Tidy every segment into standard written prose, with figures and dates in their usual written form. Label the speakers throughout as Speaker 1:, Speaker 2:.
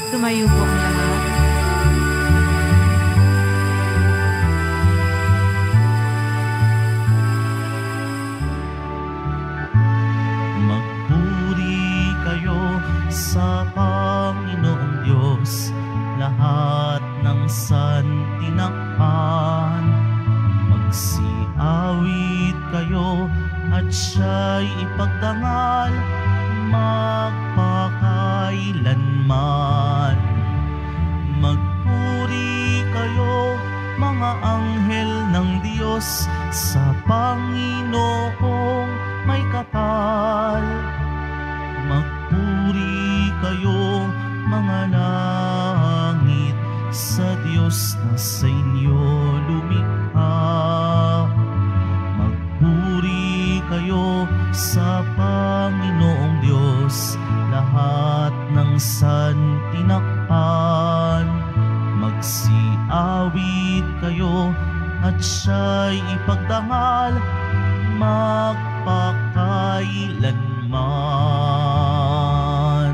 Speaker 1: Tumayo po ang lahat.
Speaker 2: Magpuri kayo sa Panginoong Diyos, lahat ng santinakpan. Magsiawit kayo at siya'y ipagdangal magpakailanman. Magpuri kayo mga anghel ng Diyos sa Panginoong may kapal. Magpuri kayo mga langit sa Diyos na sa inyo lumikha. Magpuri kayo sa Panginoong Diyos, lahat ng santinakpan. Magsiawit kayo at siya'y ipagdangal magpakailanman.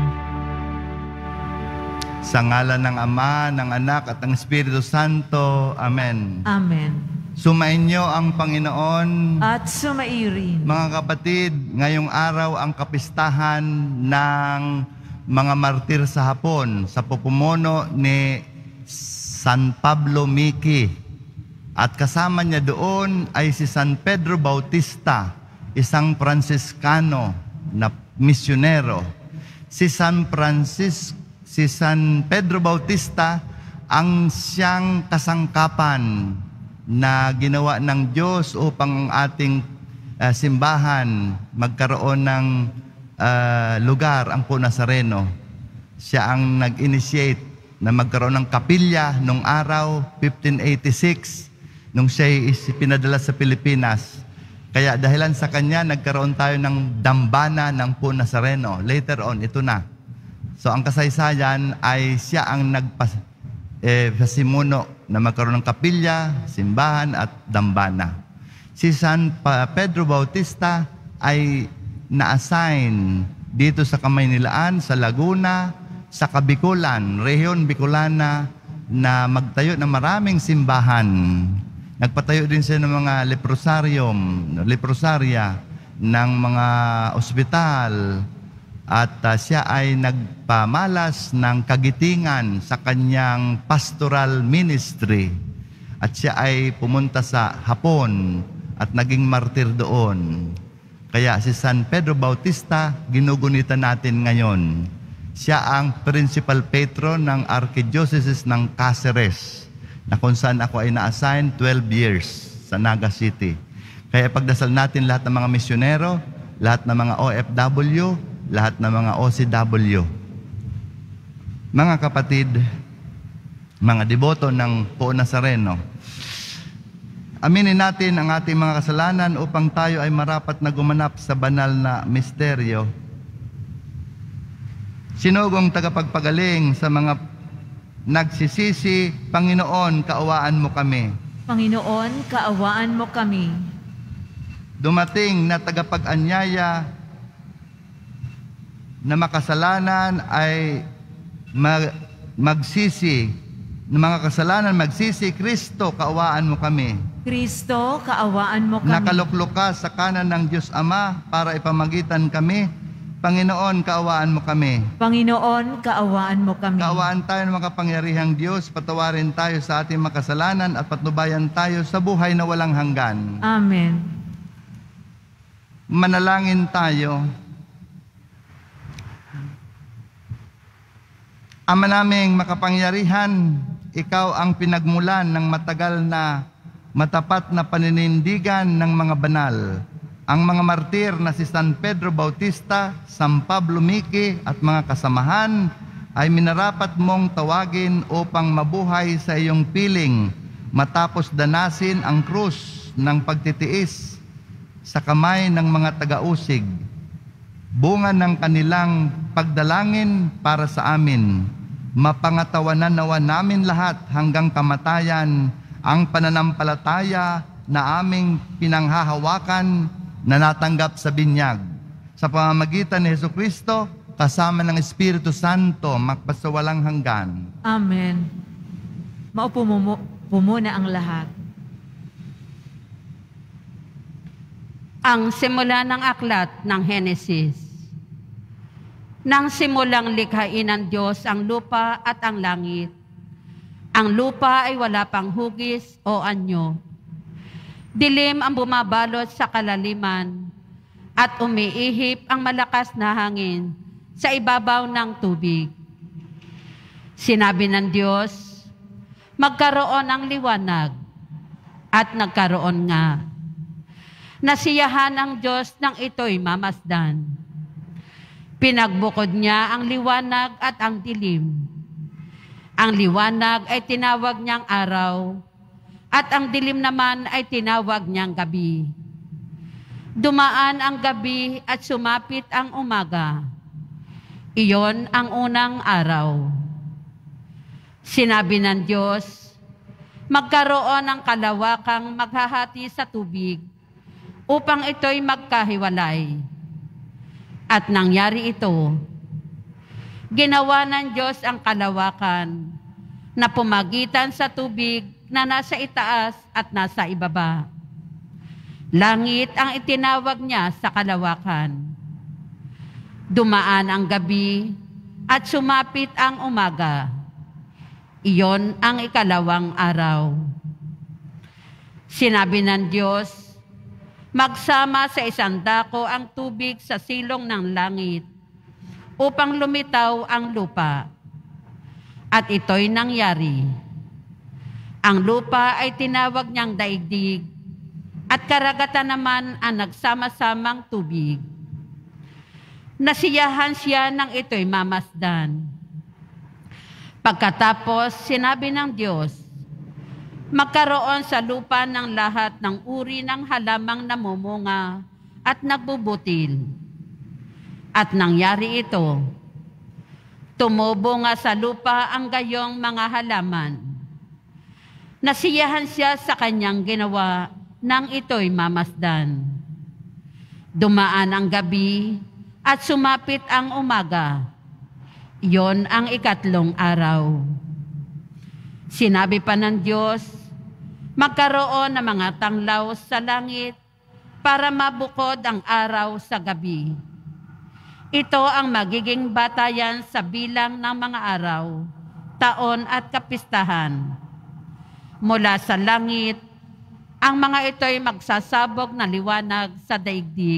Speaker 3: Sa ngalan ng Ama, ng Anak at ng Espiritu Santo. Amen.
Speaker 1: Amen.
Speaker 3: Sumainyo ang Panginoon.
Speaker 1: At sumairin.
Speaker 3: Mga kapatid, ngayong araw ang kapistahan ng mga martir sa Hapon sa pupumuno ni San Pablo Miki. At kasama niya doon ay si San Pedro Bautista, isang Franciscano na misyonero. Si San Pedro Bautista ang siyang kasangkapan na ginawa ng Diyos upang ang ating simbahan magkaroon ng lugar, ang Po Nazareno. Siya ang nag-initiate na magkaroon ng kapilya nung araw, 1586, nung siya pinadala sa Pilipinas. Kaya dahilan sa kanya, nagkaroon tayo ng dambana ng Po Nazareno. Later on, ito na. So ang kasaysayan ay siya ang pasimuno na magkaroon ng kapilya, simbahan at dambana. Si San Pedro Bautista ay na-assign dito sa Kamaynilaan, sa Laguna, sa Kabikulan, Rehiyon Bicolana, na magtayo ng maraming simbahan. Nagpatayo din siya ng mga leprosarya, ng mga ospital, at siya ay nagpamalas ng kagitingan sa kanyang pastoral ministry. At siya ay pumunta sa Hapon at naging martir doon. Kaya si San Pedro Bautista, ginugunitan natin ngayon. Siya ang principal patron ng Archdiocese ng Cáceres, na kung saan ako ay na-assign 12 years sa Naga City. Kaya pagdasal natin lahat ng mga misyonero, lahat ng mga OFW, lahat ng mga OCW. Mga kapatid, mga deboto ng Po Nazareno, aminin natin ang ating mga kasalanan upang tayo ay marapat na gumanap sa banal na misteryo. Sinugong tagapagpagaling sa mga nagsisisi, Panginoon, kaawaan mo kami.
Speaker 1: Panginoon, kaawaan mo kami.
Speaker 3: Dumating na tagapag-anyaya na makasalanan ay magsisi. Na mga kasalanan magsisi, Kristo, kaawaan mo kami.
Speaker 1: Kristo, kaawaan mo kami.
Speaker 3: Nakaluklok ka sa kanan ng Diyos Ama para ipamagitan kami. Panginoon, kaawaan mo kami.
Speaker 1: Panginoon, kaawaan mo kami.
Speaker 3: Kaawaan tayo ng makapangyarihang Diyos, patawarin tayo sa ating makasalanan at patnubayan tayo sa buhay na walang hanggan.
Speaker 1: Amen.
Speaker 3: Manalangin tayo. Ama naming makapangyarihan, ikaw ang pinagmulan ng matagal na matapat na paninindigan ng mga banal. Ang mga martir na si San Pedro Bautista, San Pablo Miki at mga kasamahan ay minarapat mong tawagin upang mabuhay sa iyong piling matapos danasin ang krus ng pagtitiis sa kamay ng mga taga-usig. Bunga ng kanilang pagdalangin para sa amin. Mapangatawanan nawa namin lahat hanggang kamatayan ang pananampalataya na aming pinanghahawakan na natanggap sa binyag. Sa pamamagitan ni Jesucristo kasama ng Espiritu Santo, magpasawalang hanggan.
Speaker 1: Amen. Maupo po muna ang lahat.
Speaker 4: Ang simula ng aklat ng Henesis. Nang simulang likhain ng Diyos ang lupa at ang langit, ang lupa ay wala pang hugis o anyo. Dilim ang bumabalot sa kalaliman at umiihip ang malakas na hangin sa ibabaw ng tubig. Sinabi ng Diyos, magkaroon ng liwanag, at nagkaroon nga. Nasiyahan ang Diyos nang ito'y mamasdan. Pinagbukod niya ang liwanag at ang dilim. Ang liwanag ay tinawag niyang araw, at ang dilim naman ay tinawag niyang gabi. Dumaan ang gabi at sumapit ang umaga. Iyon ang unang araw. Sinabi ng Diyos, magkaroon ng kalawakang maghahati sa tubig, upang ito'y magkahiwalay. At nangyari ito. Ginawa ng Diyos ang kalawakan na pumagitan sa tubig na nasa itaas at nasa ibaba. Langit ang itinawag niya sa kalawakan. Dumaan ang gabi at sumapit ang umaga. Iyon ang ikalawang araw. Sinabi ng Diyos, magsama sa isang dako ang tubig sa silong ng langit upang lumitaw ang lupa. At ito'y nangyari. Ang lupa ay tinawag niyang daigdig at karagatan naman ang nagsama-samang tubig. Nasiyahan siya nang ito'y mamasdan. Pagkatapos, sinabi ng Diyos, magkaroon sa lupa ng lahat ng uri ng halamang namumunga at nagbubutil. At nangyari ito. Tumubo nga sa lupa ang gayong mga halaman. Nasiyahan siya sa kanyang ginawa nang ito'y mamasdan. Dumaan ang gabi at sumapit ang umaga. Iyon ang ikatlong araw. Sinabi pa ng Diyos, magkaroon ng mga tanglaw sa langit para mabukod ang araw sa gabi. Ito ang magiging batayan sa bilang ng mga araw, taon at kapistahan. Mula sa langit, ang mga ito'y magsasabog na liwanag sa daigdig.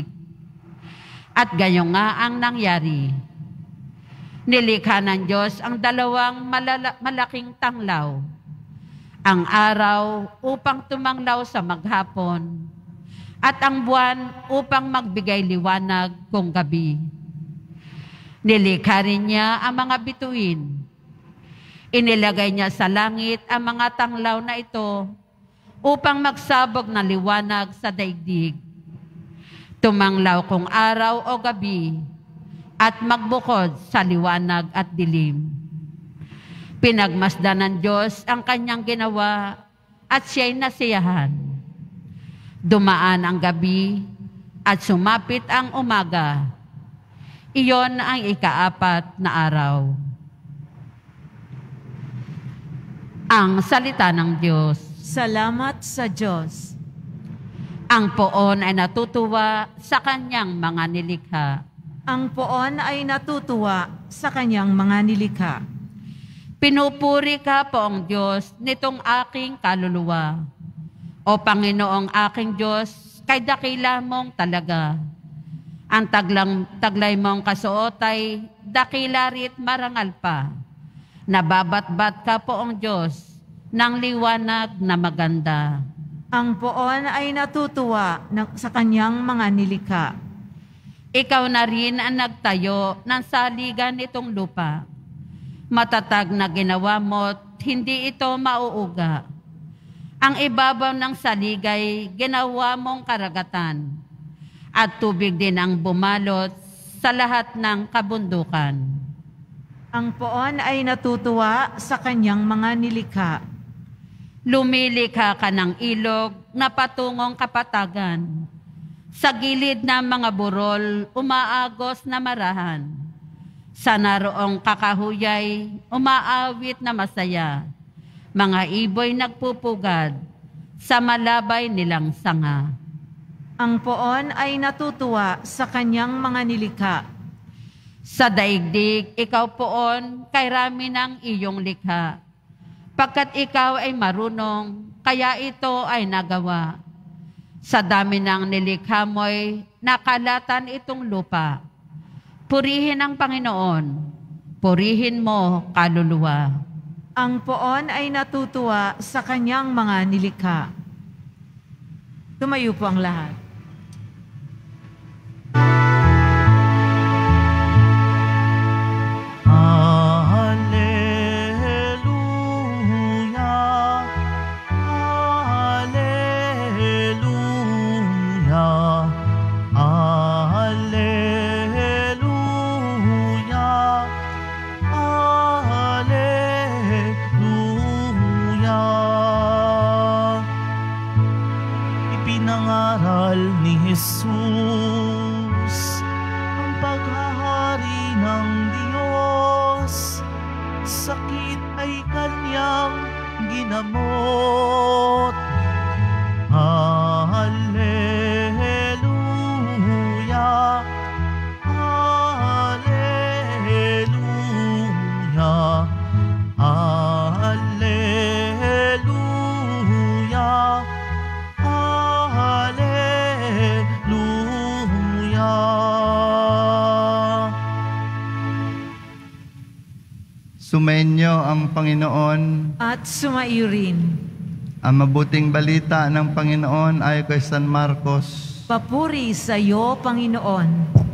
Speaker 4: At gayon nga ang nangyari. Nilikha ng Diyos ang dalawang malaking tanglaw. Ang araw upang tumanglaw sa maghapon, at ang buwan upang magbigay liwanag kung gabi. Nilikha rin niya ang mga bituin. Inilagay niya sa langit ang mga tanglaw na ito upang magsabog na liwanag sa daigdig. Tumanglaw kung araw o gabi, at magbukod sa liwanag at dilim. Pinagmasdan ng Diyos ang kanyang ginawa at siya'y nasiyahan. Dumaan ang gabi at sumapit ang umaga. Iyon ang ikaapat na araw. Ang salita ng Diyos.
Speaker 1: Salamat sa Diyos.
Speaker 4: Ang poon ay natutuwa sa kanyang mga nilikha.
Speaker 1: Ang poon ay natutuwa sa kanyang mga nilikha.
Speaker 4: Pinupuri ka, Poong Diyos, nitong aking kaluluwa. O Panginoong aking Diyos, kay dakila mong talaga. Ang taglay mong kasuot ay dakila rit marangal pa. Nababatbat ka, Poong Diyos, ng liwanag na maganda.
Speaker 1: Ang poon ay natutuwa sa kanyang mga nilikha.
Speaker 4: Ikaw na rin ang nagtayo ng saligan nitong lupa. Matatag na ginawa mo't hindi ito mauuga. Ang ibabaw ng saligay ginawa mong karagatan, at tubig din ang bumalot sa lahat ng kabundukan.
Speaker 1: Ang poon ay natutuwa sa kanyang mga nilikha.
Speaker 4: Lumilikha ka ng ilog na patungong kapatagan. Sa gilid ng mga burol, umaagos na marahan. Sa naroong kakahuyay, umaawit na masaya. Mga iboy nagpupugad sa malabay nilang sanga.
Speaker 1: Ang poon ay natutuwa sa kanyang mga nilikha.
Speaker 4: Sa daigdig, ikaw poon, kay rami ng iyong likha. Pagkat ikaw ay marunong, kaya ito ay nagawa. Sa dami ng nilikha mo'y nakalatan itong lupa. Purihin ang Panginoon, purihin mo kaluluwa.
Speaker 1: Ang poon ay natutuwa sa kanyang mga nilikha. Tumayo po ang lahat.
Speaker 2: Ipinangaral ni Jesus ang paghahari ng Diyos. Sakit ay kanyang ginamot. Hallelujah, hallelujah, hallelujah, hallelujah.
Speaker 3: Sumainyo ang Panginoon.
Speaker 1: At sumaiyo rin.
Speaker 3: Ang mabuting balita ng Panginoon ay kay San Marcos.
Speaker 1: Papuri sa iyo, Panginoon.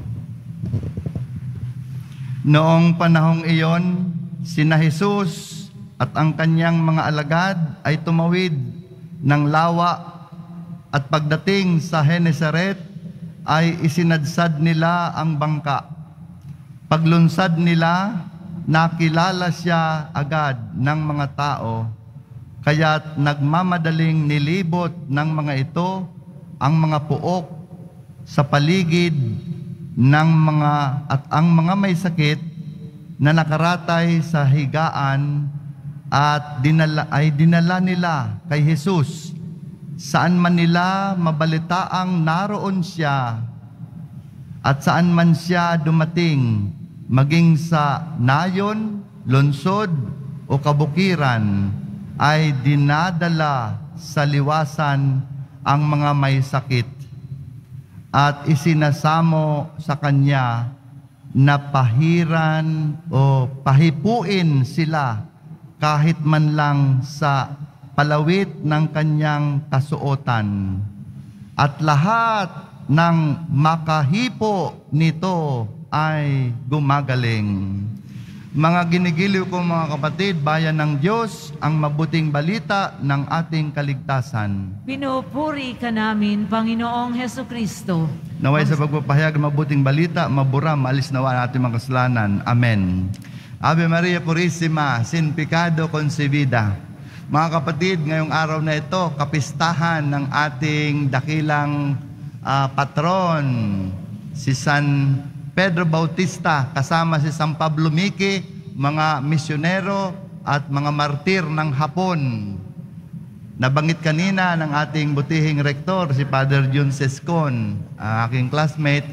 Speaker 3: Noong panahong iyon, sina Jesus at ang kanyang mga alagad ay tumawid ng lawa at pagdating sa Genesaret ay isinadsad nila ang bangka. Paglunsad nila, nakilala siya agad ng mga tao, kaya't nagmamadaling nilibot ng mga ito ang mga puok sa paligid ng mga at ang mga may sakit na nakaratay sa higaan at dinala nila kay Jesus saan man nila mabalitaang naroon siya at saan man siya dumating, maging sa nayon, lungsod o kabukiran, ay dinadala sa liwasan ang mga may sakit at isinasamo sa kanya na pahiran o pahipuin sila kahit man lang sa palawit ng kanyang kasuotan. At lahat ng makahipo nito ay gumagaling. Mga ginigiliw ko mga kapatid, bayan ng Diyos, ang mabuting balita ng ating kaligtasan.
Speaker 1: Pinupuri ka namin, Panginoong Hesukristo.
Speaker 3: Naway sa pagpapahayag ng mabuting balita, mabura, maalis nawa ang ating mga kasalanan. Amen. Ave Maria Purísima, sin pecado concebida. Mga kapatid, ngayong araw na ito, kapistahan ng ating dakilang patron, si San Pedro Bautista, kasama si San Pablo Miki, mga misyonero at mga martir ng Hapon. Nabanggit kanina ng ating butihing rektor, si Father Jun Sescon, aking classmate,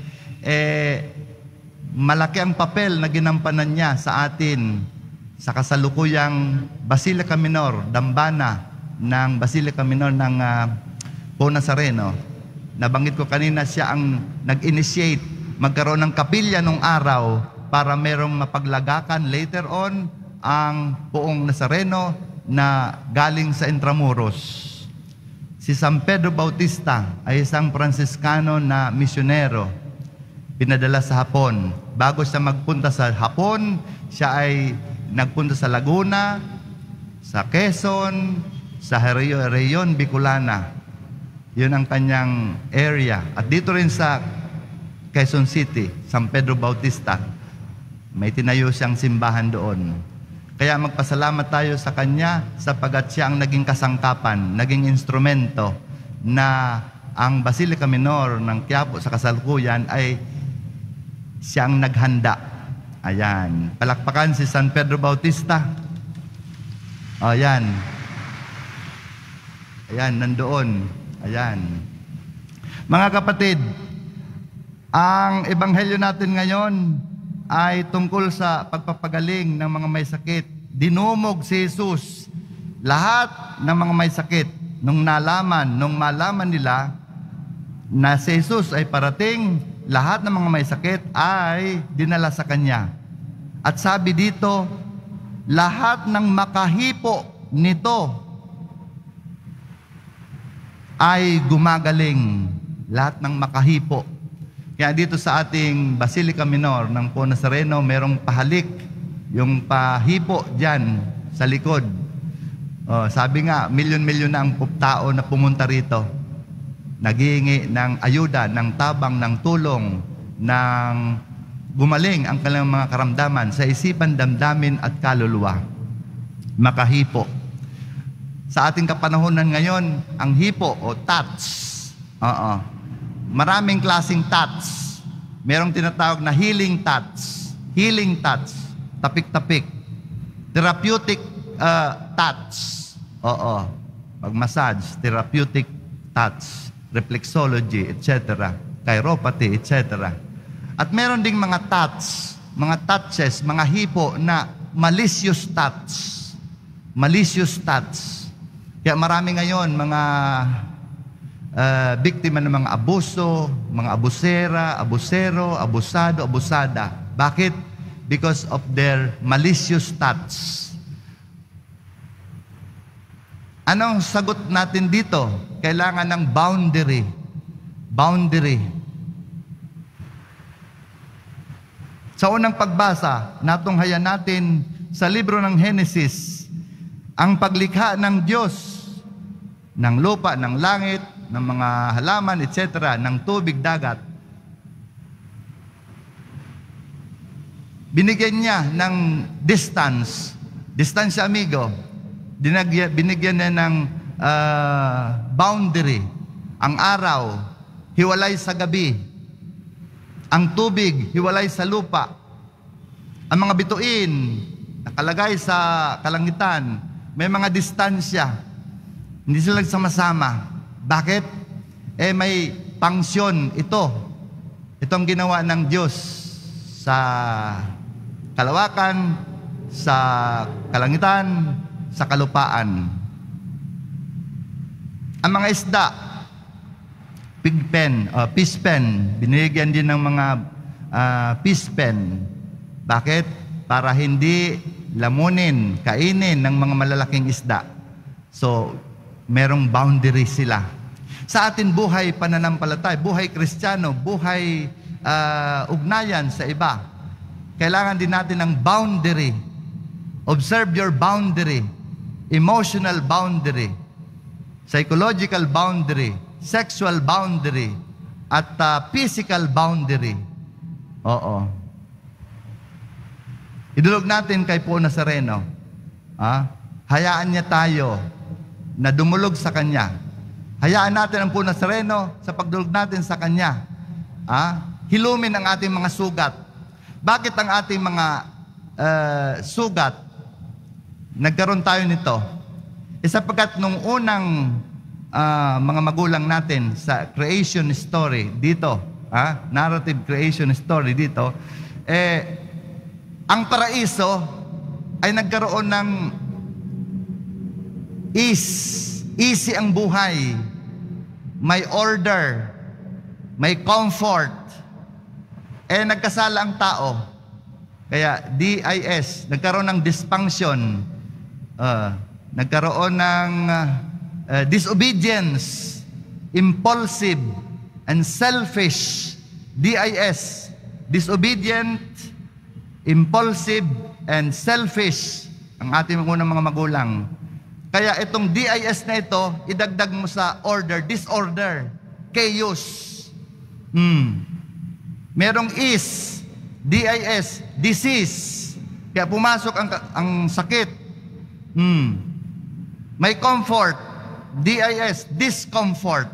Speaker 3: malaki ang papel na ginampanan niya sa atin sa kasalukuyang Basilica Minor, dambana ng Basilica Minor ng Nazareno. Nabanggit ko kanina, siya ang nag-initiate magkaroon ng kapilya nung araw para merong mapaglagakan later on ang buong Nazareno na galing sa Intramuros. Si San Pedro Bautista ay isang Franciscano na misyonero, pinadala sa Hapon. Bago siya magpunta sa Hapon, siya ay nagpunta sa Laguna, sa Quezon, sa Reyon Bicolana. Yun ang kanyang area. At dito rin sa Quezon City, San Pedro Bautista, may tinayo siyang simbahan doon. Kaya magpasalamat tayo sa kanya sapagat siya ang naging kasangkapan, naging instrumento na ang Basilica Minor ng Quiapo sa kasalukuyan ay siyang naghanda Ayan. Palakpakan si San Pedro Bautista. O, ayan. Ayan, nandoon. Ayan. Mga kapatid, ang ebanghelyo natin ngayon ay tungkol sa pagpapagaling ng mga may sakit. Dinumog si Jesus lahat ng mga may sakit. Nung malaman nila na si Jesus ay parating, lahat ng mga may sakit ay dinala sa Kanya. At sabi dito, lahat ng makahipo nito ay gumagaling. Lahat ng makahipo. Kaya dito sa ating Basilica Minor ng Po Nazareno, merong pahalik, yung pahipo dyan sa likod. Sabi nga, milyon-milyon na ang tao na pumunta rito. Naghihingi ng ayuda, ng tabang, ng tulong, ng gumaling ang kanilang mga karamdaman sa isipan, damdamin at kaluluwa. Makahipo. Sa ating kapanahonan ngayon, ang hipo o touch. Maraming klaseng touch. Merong tinatawag na healing touch. Healing touch. Tapik-tapik. Therapeutic touch. Pag-massage, therapeutic touch, reflexology, etc. Chiropathy, etc. At meron ding mga touch, mga touches, mga hipo na malicious touch. Malicious touch. Kaya marami ngayon mga biktima ng mga abuso, mga abusera, abusero, abusado, abusada. Bakit? Because of their malicious touch. Anong sagot natin dito? Kailangan ng boundary. Boundary. Sa unang pagbasa, natunghayan natin sa libro ng Genesis, ang paglikha ng Diyos ng lupa, ng langit, ng mga halaman, etc., ng tubig, dagat. Binigyan niya ng distance. Distansya, amigo. Binigyan niya ng boundary. Ang araw, hiwalay sa gabi. Ang tubig, hiwalay sa lupa. Ang mga bituin, nakalagay sa kalangitan, may mga distansya. Hindi sila nagsama-sama. Bakit? May pangsyon ito. Itong ginawa ng Diyos sa kalawakan, sa kalangitan, sa kalupaan. Ang mga isda, pigpen, pispen, binigyan din ng mga pispen. Bakit? Para hindi lamunin, kainin ng mga malalaking isda. So, merong boundary sila. Sa atin buhay pananampalataya, buhay Kristiyano, buhay ugnayan sa iba, kailangan din natin ng boundary. Observe your boundary. Emotional boundary. Psychological boundary. Sexual boundary. At physical boundary. Oo. Idulog natin kay Po Nazareno. Hayaan niya tayo na dumulog sa Kanya. Hayaan natin ang Po Nazareno sa pagdulog natin sa Kanya. Hilumin ang ating mga sugat. Bakit ang ating mga sugat, nagkaroon tayo nito? Sapagkat nung unang mga magulang natin sa creation story dito, narrative creation story dito, ang paraiso ay nagkaroon ng easy ang buhay. May order, may comfort. Nagkasala ang tao. Kaya DIS, nagkaroon ng dysfunction. Nagkaroon ng disobedience, impulsive, and selfish. DIS, disobedient, impulsive, and selfish. Ang ating unang mga magulang. Kaya itong DIS na ito, idagdag mo sa order, disorder, chaos. Merong DIS, disease. Kaya pumasok ang sakit. May comfort, DIS, discomfort.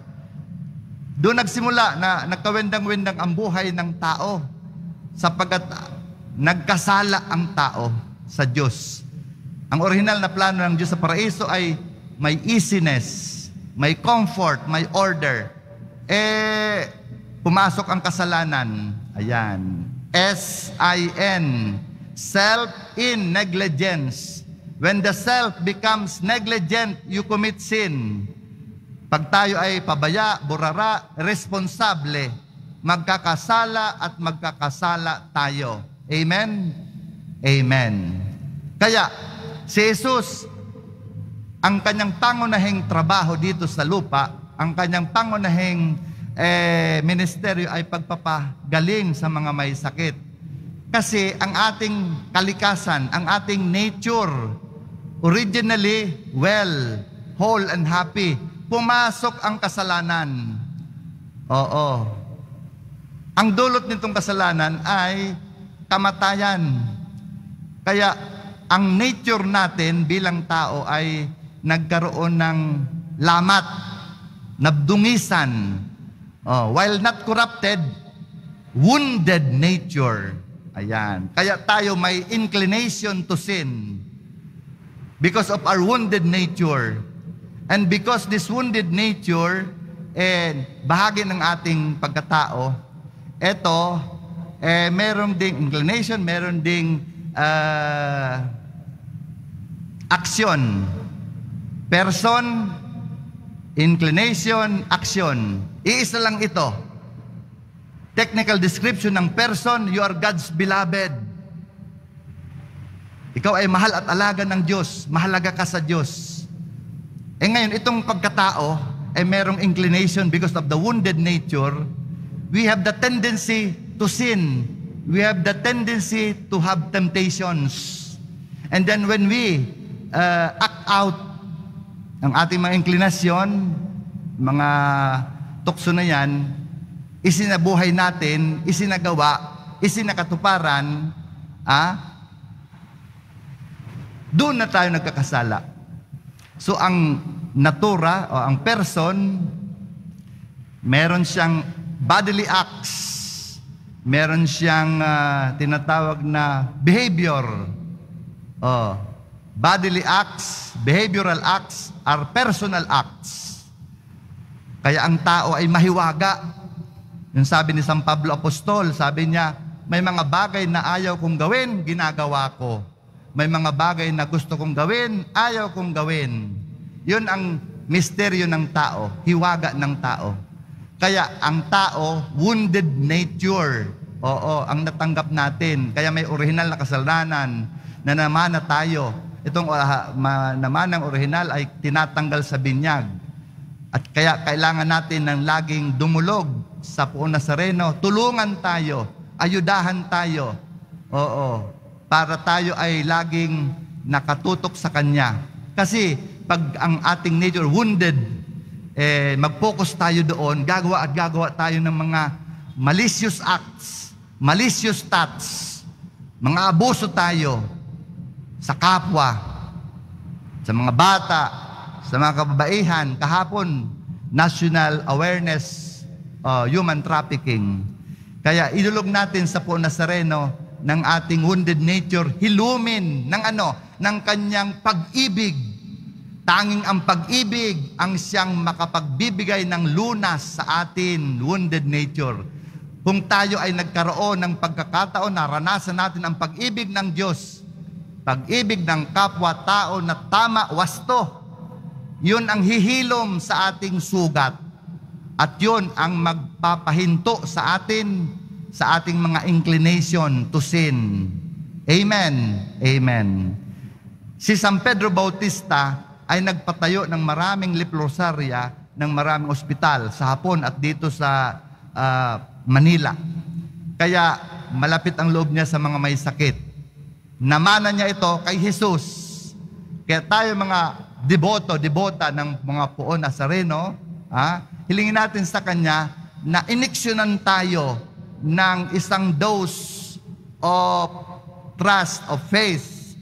Speaker 3: Doon nagsimula na nagkawendang-wendang ang buhay ng tao sapagkat nagkasala ang tao sa Diyos. Ang original na plano ng Diyos sa paraiso ay may easiness, may comfort, may order. Pumasok ang kasalanan. Ayan. S-I-N. Self in negligence. When the self becomes negligent, you commit sin. Pag tayo ay pabaya, burara, responsable, magkakasala at magkakasala tayo. Amen? Amen. Kaya, si Jesus, ang kanyang pangunahing trabaho dito sa lupa, ang kanyang pangunahing ministeryo ay pagpapagaling sa mga may sakit. Kasi ang ating kalikasan, ang ating nature, originally well, whole and happy. Pumasok ang kasalanan. Oo. Ang dulot nitong kasalanan ay kamatayan. Kaya ang nature natin bilang tao ay nagkaroon ng lamat, nabdungisan. While not corrupted, wounded nature. Ayan. Kaya tayo may inclination to sin because of our wounded nature. And because this wounded nature, bahagi ng ating pagkatao, meron ding inclination, meron ding action. Person, inclination, action. Iisa lang ito. Technical description ng person, you are God's beloved. Ikaw ay mahal at alaga ng Diyos. Mahalaga ka sa Diyos. Ngayon, itong pagkatao, merong inclination because of the wounded nature. We have the tendency to sin. We have the tendency to have temptations. And then when we act out ang ating mga inclination, mga tukso na yan, isinabuhay natin, isinagawa, isinakatuparan, doon na tayo nagkakasala. So ang natura o ang person, meron siyang bodily acts, meron siyang tinatawag na behavior. Bodily acts, behavioral acts are personal acts. Kaya ang tao ay mahiwaga. Yung sabi ni San Pablo Apostol, sabi niya, may mga bagay na ayaw kong gawin, ginagawa ko. May mga bagay na gusto kong gawin, ayaw kong gawin. Yun ang misteryo ng tao, hiwaga ng tao. Kaya ang tao, wounded nature. Oo, ang natanggap natin. Kaya may original na kasalanan na namana tayo. Itong namanang original ay tinatanggal sa binyag. At kaya kailangan natin ng laging dumulog sa Poong Nazareno. Tulungan tayo, ayudahan tayo. Oo, para tayo ay laging nakatutok sa Kanya. Kasi pag ang ating nature wounded, mag-focus tayo doon, gagawa tayo ng mga malicious acts, malicious thoughts, mga abuso tayo sa kapwa, sa mga bata, sa mga kababaihan. Kahapon, National Awareness Human Trafficking. Kaya idulog natin sa Poong Nazareno ng ating wounded nature, hilumin ng kanyang pag-ibig. Tanging ang pag-ibig ang siyang makapagbibigay ng lunas sa atin, wounded nature. Kung tayo ay nagkaroon ng pagkakataon, naranasan natin ang pag-ibig ng Diyos, pag-ibig ng kapwa-tao na tama, wasto, yun ang hihilom sa ating sugat. At yun ang magpapahinto sa atin, sa ating mga inclination to sin. Amen. Amen. Si San Pedro Bautista ay nagpatayo ng maraming leprosarya, ng maraming ospital sa Hapon at dito sa Manila. Kaya malapit ang loob niya sa mga may sakit. Namana niya ito kay Jesus. Kaya tayo mga debota ng mga Poong Nazareno, hilingin natin sa Kanya na iniksyonan tayo ng isang dose of trust, of faith,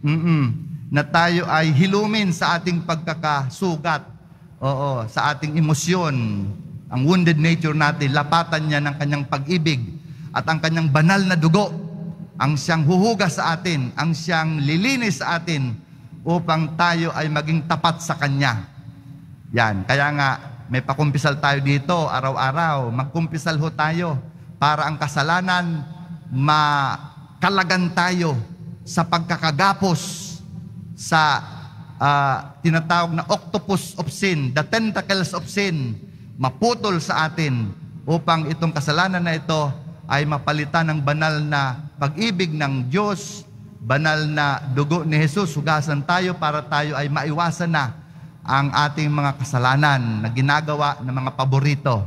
Speaker 3: na tayo ay hilumin sa ating pagkakasugat, sa ating emosyon. Ang wounded nature natin, lapatan niya ng Kanyang pag-ibig at ang Kanyang banal na dugo, ang siyang huhugas sa atin, ang siyang lilinis sa atin upang tayo ay maging tapat sa Kanya. Yan, kaya nga may pakumpisal tayo dito araw-araw. Magkumpisal ho tayo para ang kasalanan makalagan tayo sa pagkakagapos sa tinatawag na octopus of sin, the tentacles of sin, maputol sa atin upang itong kasalanan na ito ay mapalitan ng banal na pag-ibig ng Diyos, banal na dugo ni Jesus. Hugasan tayo para tayo ay maiwasan na ang ating mga kasalanan na ginagawa ng mga paborito.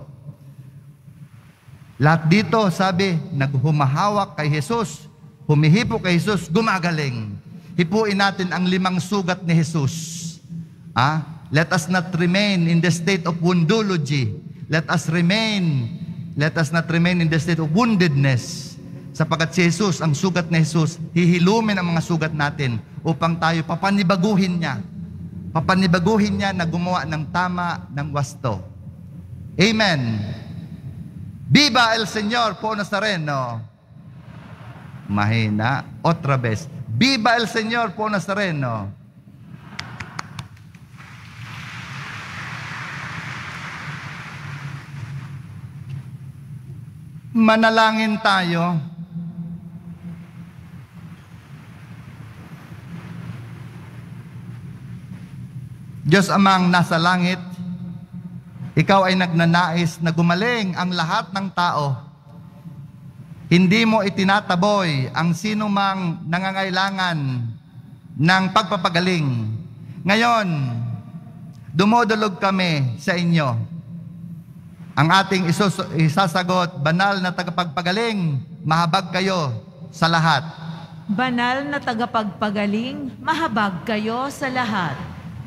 Speaker 3: Lahat dito, sabi, naghumahawak kay Jesus, humihipo kay Jesus, gumagaling. Hipuin natin ang 5 sugat ni Jesus. Let us not remain in the state of woundology. Let us not remain in the state of woundedness. Sapagkat si Jesus, ang sugat ni Jesus, hihilumin ang mga sugat natin upang tayo papanibaguhin niya. Papanibaguhin niya na gumawa ng tama, ng wasto. Amen. Viva el Señor po Nazareno. Mahina. Otra vez. Viva el Señor po Nazareno. Manalangin tayo. Diyos Amang nasa langit, Ikaw ay nagnanais na gumaling ang lahat ng tao. Hindi mo itinataboy ang sino mang nangangailangan ng pagpapagaling. Ngayon, dumodulog kami sa inyo. Ang ating isasagot, banal na tagapagpagaling, mahabag kayo sa lahat.
Speaker 1: Banal na tagapagpagaling, mahabag kayo sa lahat.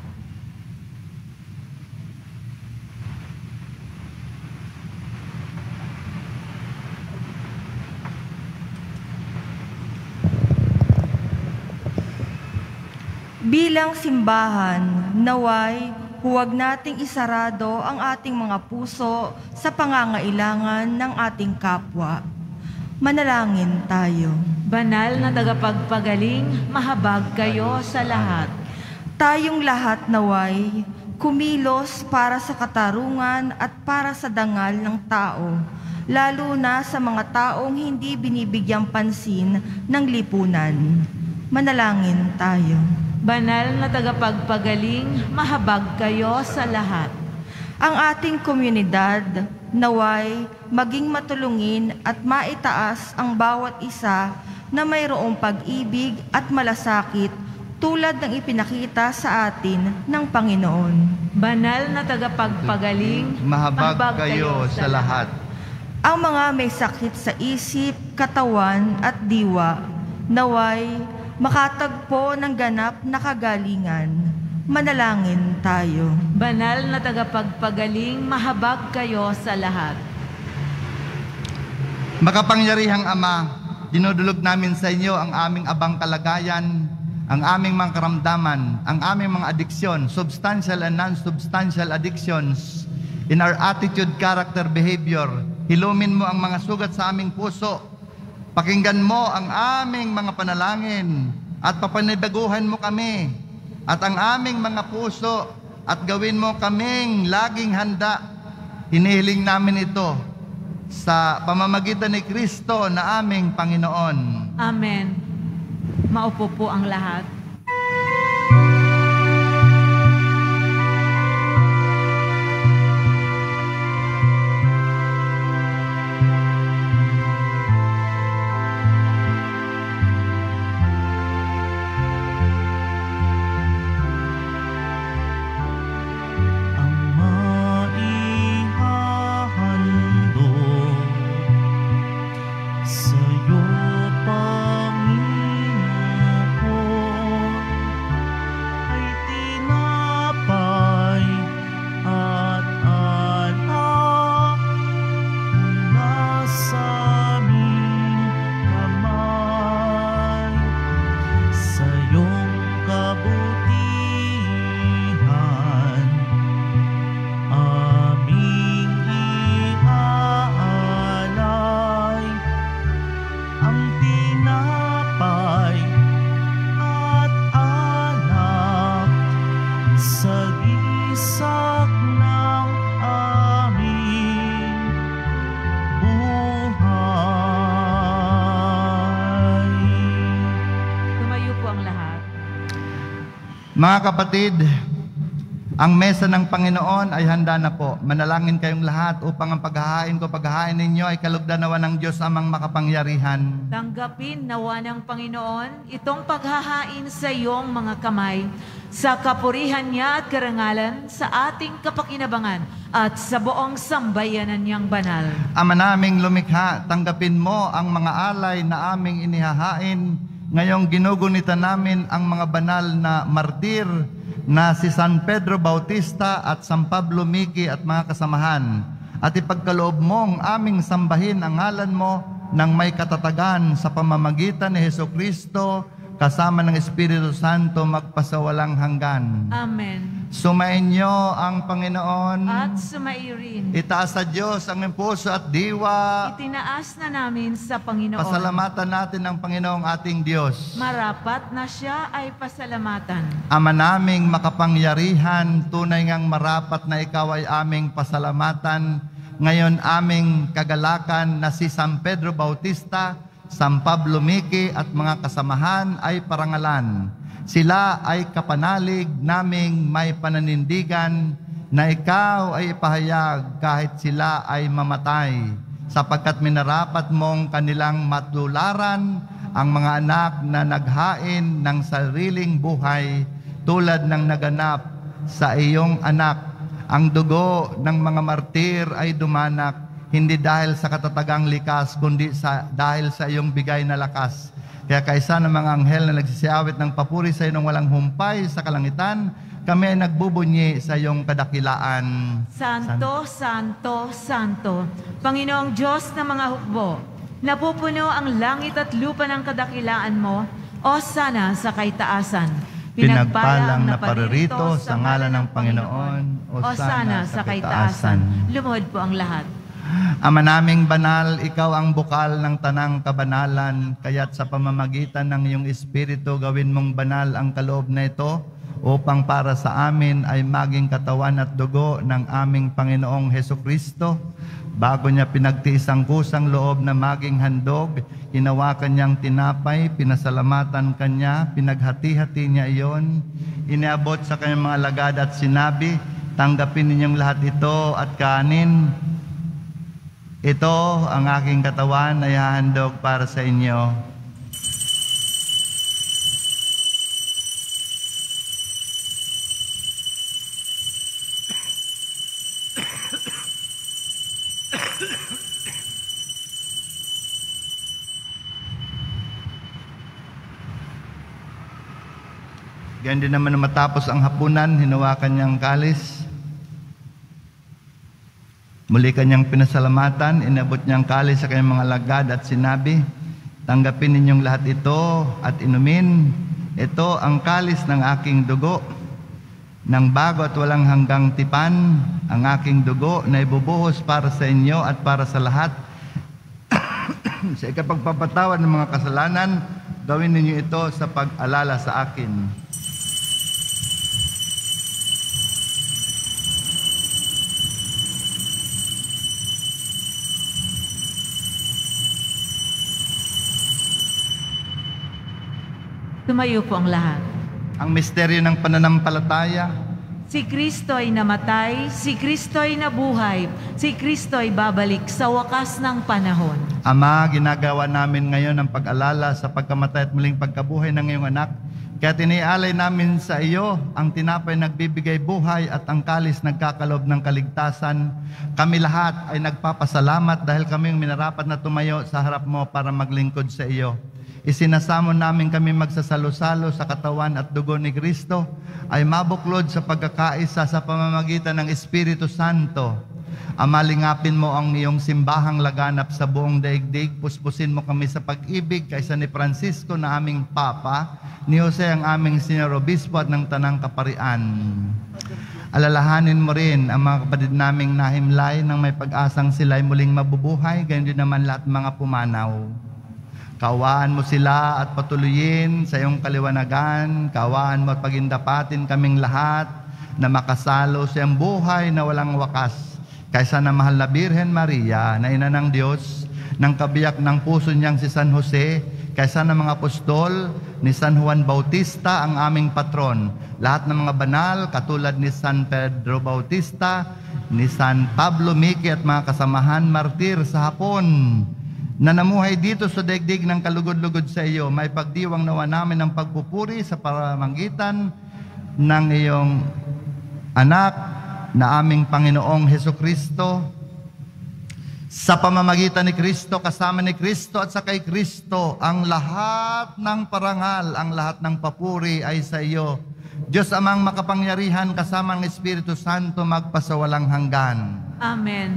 Speaker 5: Bilang simbahan, naway huwag nating isarado ang ating mga puso sa pangangailangan ng ating kapwa. Manalangin tayo.
Speaker 1: Banal na tagapagpagaling, mahabag kayo sa lahat.
Speaker 5: Tayong lahat naway kumilos para sa katarungan at para sa dangal ng tao, lalo na sa mga taong hindi binibigyang pansin ng lipunan. Manalangin tayo.
Speaker 1: Banal na tagapagpagaling, mahabag kayo sa lahat.
Speaker 5: Ang ating komunidad naway maging matulungin at maitaas ang bawat isa na mayroong pag-ibig at malasakit tulad ng ipinakita sa atin ng Panginoon.
Speaker 1: Banal na tagapagpagaling,
Speaker 3: Mahabag kayo sa lahat.
Speaker 5: Ang mga may sakit sa isip, katawan at diwa naway makatagpo ng ganap na kagalingan. Manalangin tayo.
Speaker 1: Banal na tagapagpagaling, mahabag kayo sa lahat.
Speaker 3: Makapangyarihang Ama, dinudulog namin sa inyo ang aming abang kalagayan, ang aming mga karamdaman, ang aming mga adiksyon, substantial and non-substantial addictions, in our attitude, character, behavior. Hilumin mo ang mga sugat sa aming puso. Pakinggan mo ang aming mga panalangin at papanibaguhan mo kami at ang aming mga puso at gawin mo kaming laging handa. Hinihiling namin ito sa pamamagitan ni Kristo na aming Panginoon.
Speaker 1: Amen. Maupo po ang lahat.
Speaker 2: Sa'yo, Panginoon.
Speaker 3: Mga kapatid, ang mesa ng Panginoon ay handa na po. Manalangin kayong lahat upang ang paghahain ninyo ay kalugdan-nawa ng Diyos amang makapangyarihan.
Speaker 1: Tanggapin nawa ng Panginoon itong paghahain sa iyong mga kamay, sa kapurihan niya at karangalan, sa ating kapakinabangan at sa buong sambayanan niyang banal.
Speaker 3: Ama naming lumikha, tanggapin mo ang mga alay na aming inihahain. Ngayong ginugunitan namin ang mga banal na martir na si San Pedro Bautista at San Pablo Miki at mga kasamahan, at ipagkaloob mong aming sambahin ang ngalan mo ng may katatagan sa pamamagitan ni Hesukristo kasama ng Espiritu Santo magpasawalang hanggan.
Speaker 1: Amen.
Speaker 3: Sumainyo ang Panginoon.
Speaker 1: At sumairin.
Speaker 3: Itaas sa Diyos ang iyong puso at diwa.
Speaker 1: Itinaas na namin sa Panginoon.
Speaker 3: Pasalamatan natin ang Panginoong ating Diyos.
Speaker 1: Marapat na siya ay pasalamatan.
Speaker 3: Ama naming makapangyarihan, tunay ngang marapat na ikaw ay aming pasalamatan. Ngayon aming kagalakan na si San Pedro Bautista, San Pablo Miki at mga kasamahan ay parangalan. Sila ay kapanalig naming may pananindigan na ikaw ay ipahayag kahit sila ay mamatay, sapagkat minarapat mong kanilang matularan ang mga anak na naghain ng sariling buhay tulad ng naganap sa iyong anak. Ang dugo ng mga martir ay dumanak, hindi dahil sa katatagang likas, kundi dahil sa iyong bigay na lakas. Kaya kaisa ng mga anghel na nagsisiawit ng papuri sa iyo nang walang humpay sa kalangitan, kami ay nagbubunyi sa iyong kadakilaan.
Speaker 1: Santo, Santo, Santo, Panginoong Diyos ng mga hukbo, napupuno ang langit at lupa ng kadakilaan mo, o sana sa kaitaasan.
Speaker 3: Pinagpalang na paririto sa ngalan ng Panginoon, o sana sa kaitaasan.
Speaker 1: Lumuhod po ang lahat.
Speaker 3: Ama naming banal, ikaw ang bukal ng tanang kabanalan, kaya't sa pamamagitan ng iyong Espiritu gawin mong banal ang kaloob na ito, upang para sa amin ay maging katawan at dugo ng aming Panginoong Hesukristo. Bago niya pinagtiis ang kusang loob na maging handog, hinawakan niyang tinapay, pinasalamatan kanya, pinaghati-hati niya iyon, iniabot sa kanyang mga lagad at sinabi, tanggapin ninyong lahat ito at kanin. Ito ang aking katawan na ihahandog para sa inyo. Ganyan din naman na matapos ang hapunan, hinawakan niyang kalis. Muli kanyang pinasalamatan, inabot niyang kalis sa kanyang mga lagad at sinabi, tanggapin ninyong lahat ito at inumin. Ito ang kalis ng aking dugo, ng bago at walang hanggang tipan, ang aking dugo na ibubuhos para sa inyo at para sa lahat. Sa ikapagpapatawad ng mga kasalanan, gawin ninyo ito sa pag-alala sa akin.
Speaker 1: Tumayo po ang lahat.
Speaker 3: Ang misteryo ng pananampalataya.
Speaker 1: Si Kristo ay namatay, si Kristo ay nabuhay, si Kristo ay babalik sa wakas ng panahon.
Speaker 3: Ama, ginagawa namin ngayon ang pag-alala sa pagkamatay at muling pagkabuhay ng iyong anak. Kaya tinialay namin sa iyo ang tinapay nagbibigay buhay at ang kalis nagkakalob ng kaligtasan. Kami lahat ay nagpapasalamat dahil kami minarapat na tumayo sa harap mo para maglingkod sa iyo. Isinasamo namin kami magsasalo-salo sa katawan at dugo ni Kristo ay mabuklod sa pagkakaisa sa pamamagitan ng Espiritu Santo. Amalingapin mo ang iyong simbahang laganap sa buong daigdig. Puspusin mo kami sa pag-ibig kaysa ni Francisco na aming Papa, ni Jose ang aming Senior Obispo at ng Tanang Kaparian. Alalahanin mo rin ang mga kapatid naming nahimlay nang may pag-asang sila'y muling mabubuhay, gayon din naman lahat mga pumanaw. Kaawaan mo sila at patuloyin sa iyong kaliwanagan. Kaawaan mo at pagindapatin kaming lahat na makasalo sa iyong buhay na walang wakas. Kaysa na mahal na Birhen Maria, na ina ng Diyos, ng kabiyak ng puso niyang si San Jose, kaysa ng mga apostol, ni San Juan Bautista ang aming patron. Lahat ng mga banal, katulad ni San Pedro Bautista, ni San Pablo Miki at mga kasamahan martir sa hapon, na namuhay dito sa daigdig ng kalugod-lugod sa iyo, may pagdiwang nawa namin ng pagpupuri sa pamamagitan ng iyong anak na aming Panginoong Hesukristo. Sa pamamagitan ni Kristo, kasama ni Kristo at sa kay Kristo, ang lahat ng parangal, ang lahat ng papuri ay sa iyo, Diyos Amang makapangyarihan, kasama ng Espiritu Santo, magpasawalang hanggan.
Speaker 1: Amen.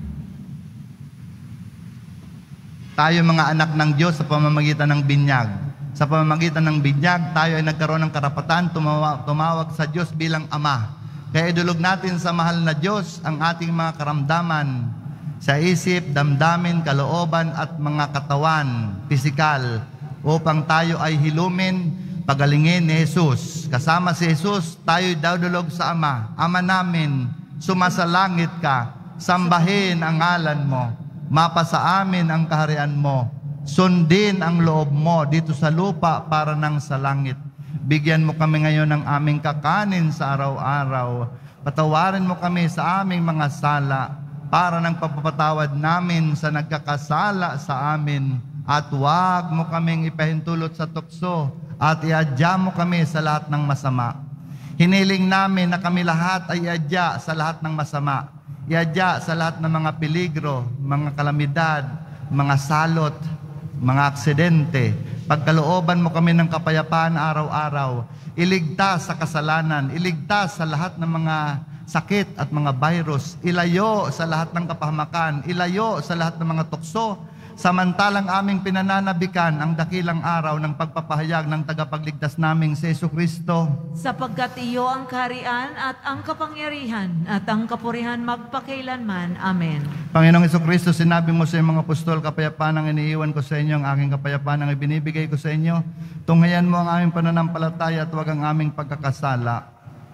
Speaker 3: Tayo mga anak ng Diyos sa pamamagitan ng binyag. Sa pamamagitan ng binyag, tayo ay nagkaroon ng karapatan tumawag sa Diyos bilang Ama. Kaya idulog natin sa mahal na Diyos ang ating mga karamdaman sa isip, damdamin, kalooban at mga katawan, pisikal, upang tayo ay hilumin, pagalingin ni Jesus. Kasama si Jesus, tayo'y dadulog sa Ama. Ama namin, sumasalangit ka, sambahin ang ngalan mo, mapasa amin ang kaharian mo, sundin ang loob mo dito sa lupa para nang sa langit. Bigyan mo kami ngayon ng aming kakanin sa araw-araw. Patawarin mo kami sa aming mga sala, para ng pagpapatawad namin sa nagkakasala sa amin, at huwag mo kaming ipahintulot sa tukso, at iadya mo kami sa lahat ng masama. Hiniling namin na kami lahat ay iadya sa lahat ng masama, iadya sa lahat ng mga peligro, mga kalamidad, mga salot, mga aksidente. Pagkalooban mo kami ng kapayapaan araw-araw, iligtas sa kasalanan, iligtas sa lahat ng mga sakit at mga virus, ilayo sa lahat ng kapahamakan, ilayo sa lahat ng mga tukso, samantalang aming pinananabikan ang dakilang araw ng pagpapahayag ng tagapagligtas naming si Jesucristo.
Speaker 1: Sapagkat iyo ang kaharian at ang kapangyarihan at ang kapurihan magpakailanman. Amen.
Speaker 3: Panginoong Jesucristo, sinabi mo sa iyong mga apostol, kapayapaan ang iniiwan ko sa inyo, ang aking kapayapaan ang ibinibigay ko sa inyo. Tunghayan mo ang aming pananampalataya at huwag ang aming pagkakasala.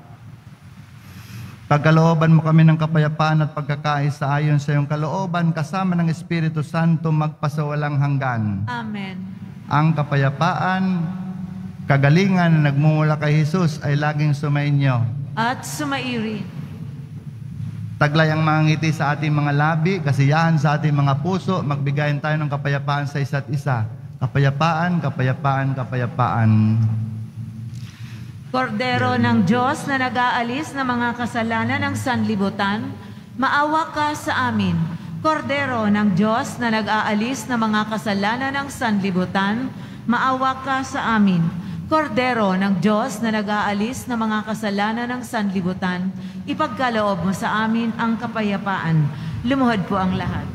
Speaker 3: Pagkalooban mo kami ng kapayapaan at pagkakaisa ayon sa iyong kalooban, kasama ng Espiritu Santo, magpasawalang hanggan.
Speaker 1: Amen.
Speaker 3: Ang kapayapaan, kagalingan na nagmumula kay Jesus ay laging sumainyo.
Speaker 1: At sumairi.
Speaker 3: Taglay ang mga ngiti sa ating mga labi, kasiyahan sa ating mga puso, magbigayan tayo ng kapayapaan sa isa't isa. Kapayapaan, kapayapaan, kapayapaan.
Speaker 1: Kordero ng Diyos na nag-aalis ng mga kasalanan ng sanlibutan, maawa ka sa amin. Kordero ng Diyos na nag-aalis ng mga kasalanan ng sanlibutan, maawa ka sa amin. Kordero ng Diyos na nag-aalis ng mga kasalanan ng sanlibutan, ipagkaloob mo sa amin ang kapayapaan. Lumuhod po ang lahat.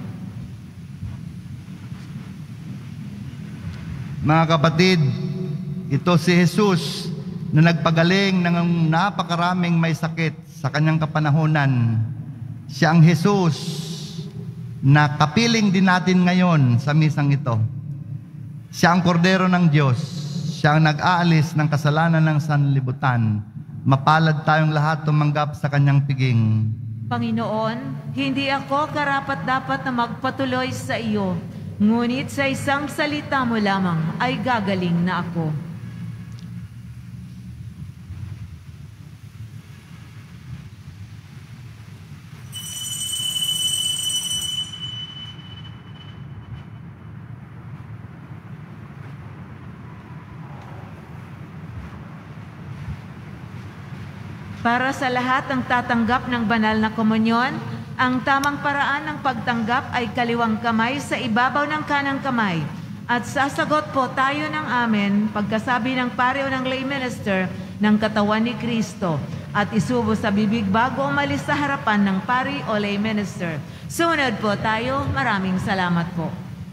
Speaker 3: Mga kapatid, ito si Jesus na nagpagaling ng napakaraming may sakit sa kanyang kapanahunan. Siya ang Jesus na kapiling din natin ngayon sa misang ito. Siya ang kordero ng Diyos. Siya ang nag-aalis ng kasalanan ng sanlibutan. Mapalad tayong lahat tumanggap sa kanyang piging.
Speaker 1: Panginoon, hindi ako karapat-dapat na magpatuloy sa iyo, ngunit sa isang salita mo lamang ay gagaling na ako. Para sa lahat ng tatanggap ng banal na komunyon, ang tamang paraan ng pagtanggap ay kaliwang kamay sa ibabaw ng kanang kamay. At sasagot po tayo ng amen pagkasabi ng pari o ng lay minister ng katawan ni Kristo at isubo sa bibig bago umalis sa harapan ng pari o lay minister. Sumunod po tayo. Maraming salamat po.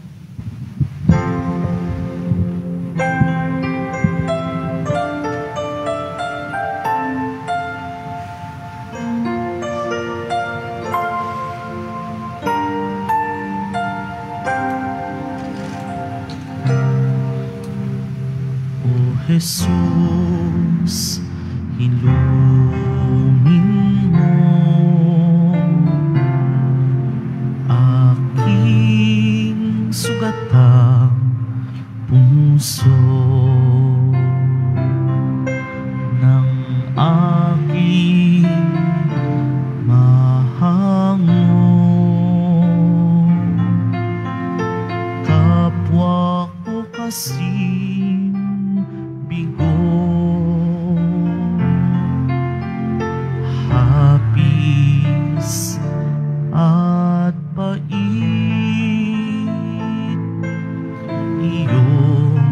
Speaker 2: Jesus, ilumin mo aking sugatang puso ng aking mahango. Kapwa ko kasing bigo, hapis at pait, iyong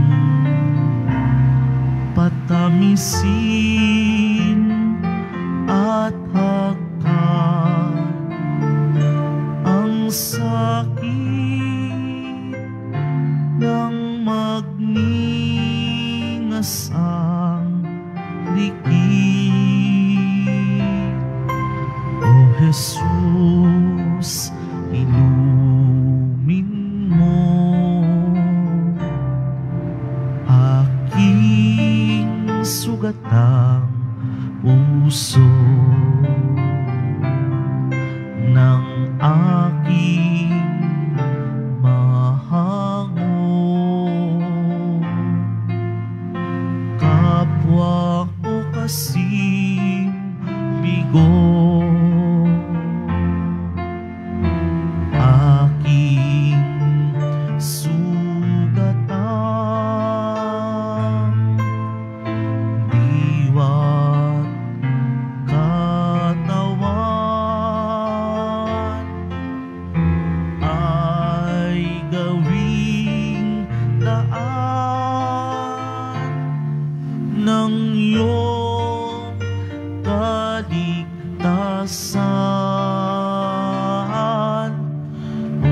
Speaker 2: patamisin at hakan ang sakit ng magningas ang likid. O Jesus, ilumin mo aking sugatang puso ng aking mahango. Kapwa ko kasing bigo, aking sugatang diwa't katawan ay gawing daan ng iyong kaligtasan. O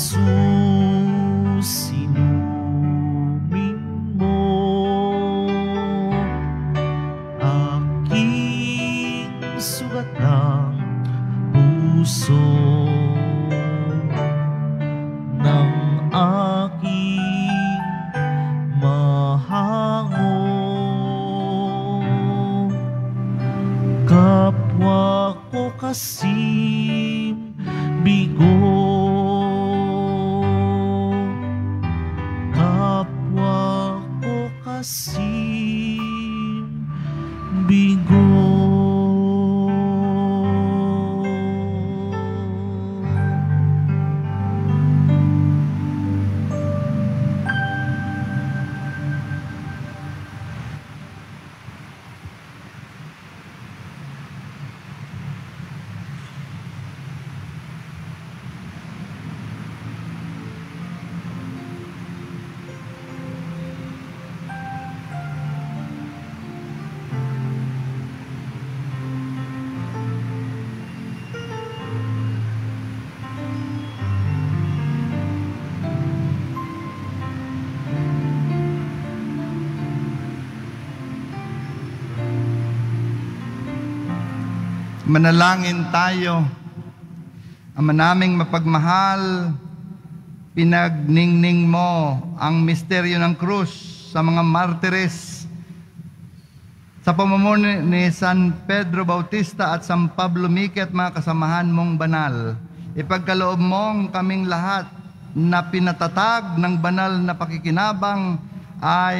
Speaker 2: Jesus, inumin mo aking sugatang puso ng aking mahango. Kapwa ko kasing bigo, kapwa ko kasing bigo.
Speaker 3: Manalangin tayo. Ama naming mapagmahal, pinagningning mo ang misteryo ng krus sa mga martires sa pamumuno ni San Pedro Bautista at San Pablo Miki at mga kasamahan mong banal. Ipagkaloob mong kaming lahat na pinatatag ng banal na pakikinabang ay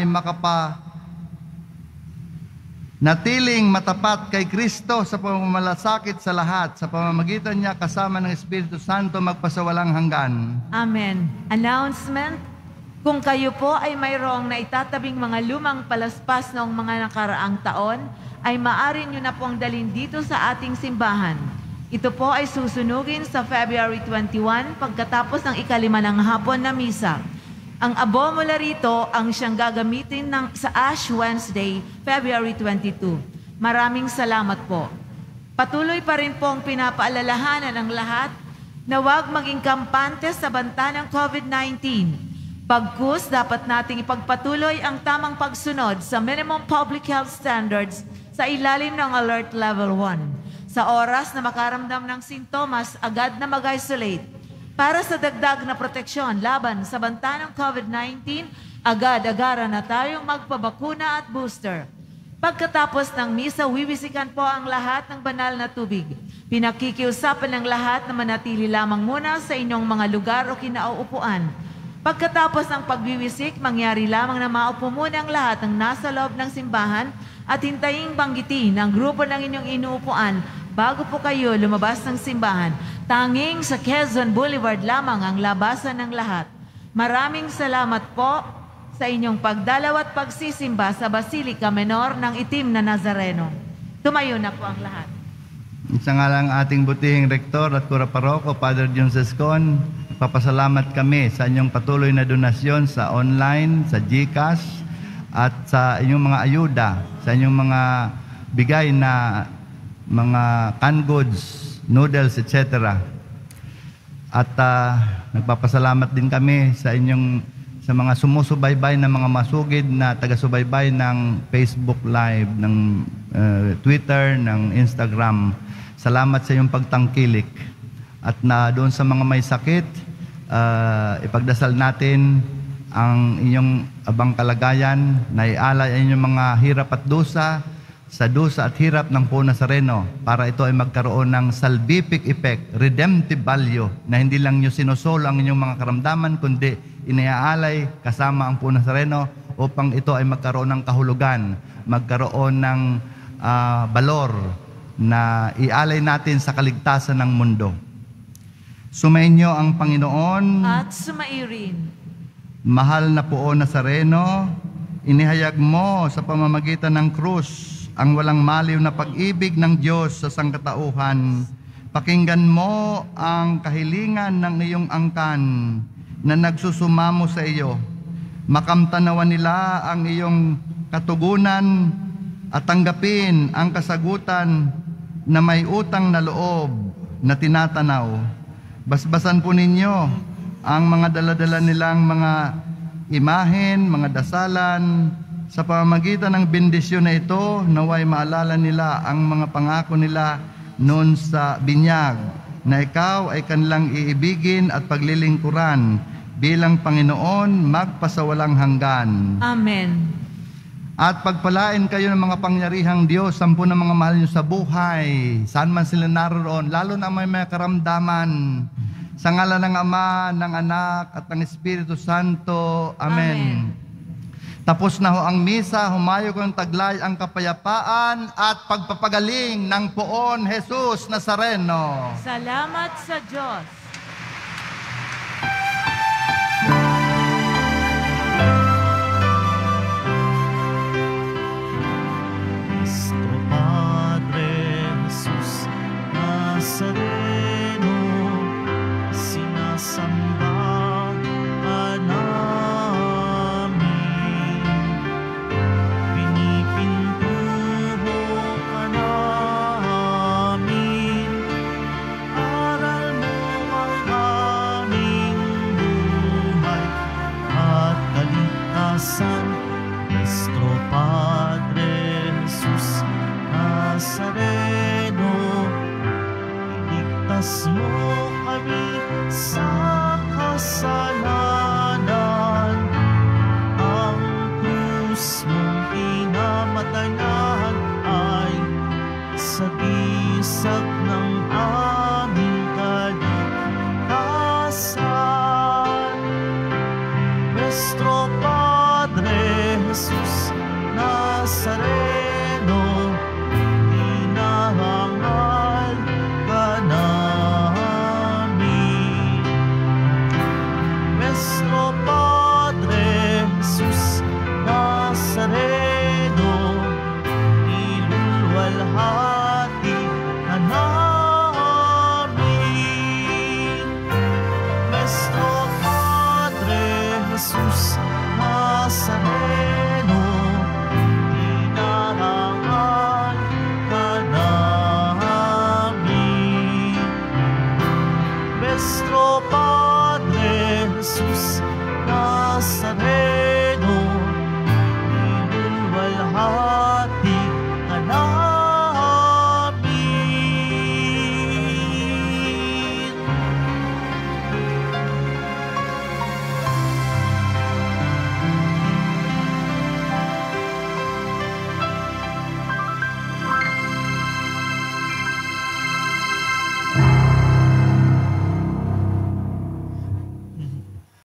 Speaker 3: natiling matapat kay Kristo sa pamamalasakit sa lahat, sa pamamagitan niya kasama ng Espiritu Santo magpasawalang hanggan.
Speaker 1: Amen. Announcement: kung kayo po ay mayroong naitatabing mga lumang palaspas noong mga nakaraang taon, ay maaari nyo na pong dalhin dito sa ating simbahan. Ito po ay susunugin sa February 21 pagkatapos ng 5 ng hapon na misa. Ang abo mula rito ang siyang gagamitin sa Ash Wednesday, February 22. Maraming salamat po. Patuloy pa rin pong pinapaalalahanan ang lahat na huwag maging kampante sa banta ng COVID-19. Pagkus, dapat nating ipagpatuloy ang tamang pagsunod sa minimum public health standards sa ilalim ng Alert Level 1. Sa oras na makaramdam ng sintomas, agad na mag-isolate. Para sa dagdag na proteksyon laban sa banta ng COVID-19, agad-agaran na tayong magpabakuna at booster. Pagkatapos ng misa, wiwisikan po ang lahat ng banal na tubig. Pinakikiusapan ng lahat na manatili lamang muna sa inyong mga lugar o kinauupuan. Pagkatapos ng pagwiwisik, mangyari lamang na maupo muna ang lahat ng nasa loob ng simbahan at hintayin banggitin ang grupo ng inyong inuupuan bago po kayo lumabas ng simbahan. Tanging sa Quezon Boulevard lamang ang labasan ng lahat. Maraming salamat po sa inyong pagdalaw at pagsisimba sa Basilica Menor ng Itim na Nazareno. Tumayo na po ang lahat.
Speaker 3: Sa ngalang ating butihing rektor at kura paroko, Father John Sescon, papasalamat kami sa inyong patuloy na donasyon sa online, sa GCash, at sa inyong mga ayuda, sa inyong mga bigay na mga canned goods, noodles, etc. At nagpapasalamat din kami sa mga sumusubaybay na mga masugid na taga-subaybay ng Facebook Live, ng Twitter, ng Instagram. Salamat sa iyong pagtangkilik. At na doon sa mga may sakit, ipagdasal natin ang inyong abang kalagayan, na ialay ang inyong mga hirap at dusa sa dusa at hirap ng Puno Nazareno, para ito ay magkaroon ng salvific effect, redemptive value, na hindi lang nyo sinusolo ang inyong mga karamdaman, kundi iniaalay kasama ang Puno Nazareno upang ito ay magkaroon ng kahulugan, magkaroon ng balor na ialay natin sa kaligtasan ng mundo. Sumainyo ang Panginoon
Speaker 1: at sumairin.
Speaker 3: Mahal na Puno Nazareno, inihayag mo sa pamamagitan ng krus ang walang maliw na pag-ibig ng Diyos sa sangkatauhan. Pakinggan mo ang kahilingan ng iyong angkan na nagsusumamo sa iyo. Makamtanawan nila ang iyong katugunan at tanggapin ang kasagutan na may utang na loob na tinatanaw. Basbasan po ninyo ang mga daladala nilang mga imahen, mga dasalan. Sa pamamagitan ng bendisyon na ito, naway maalala nila ang mga pangako nila noon sa binyag, na ikaw ay kanilang iibigin at paglilingkuran bilang Panginoon magpasawalang hanggan.
Speaker 1: Amen.
Speaker 3: At pagpalain kayo ng mga pangyarihang Diyos, 10 na mga mahal nyo sa buhay, saan man sila naroon, lalo na may mga karamdaman. Sa ngalan ng Ama, ng Anak, at ng Espiritu Santo. Amen. Tapos na ho ang misa, humayo ko ng taglay ang kapayapaan at pagpapagaling ng Poon Jesus Nazareno.
Speaker 1: Salamat sa Diyos.
Speaker 2: Nuestro Padre Jesus Nazareno, sinasamba ka namin, pinipintuho ka namin, aral mo ang aming buhay at kaligtasan. Nuestro Padre Jesus Nazareno, iligtas mo kami sa kasalanan. Ang krus mong pinamatayan ay sagisag ng